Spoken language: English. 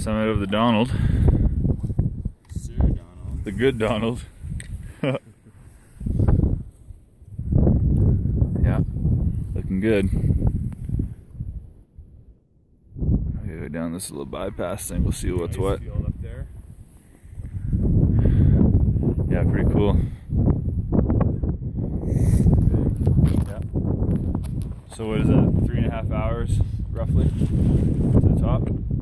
Summit of the Donald. Sir Donald. The good Donald. Yeah, looking good. Okay, go down this little bypass thing, we'll see what's what. Field up there. Yeah, pretty cool. Yeah. So what is that, 3.5 hours roughly to the top?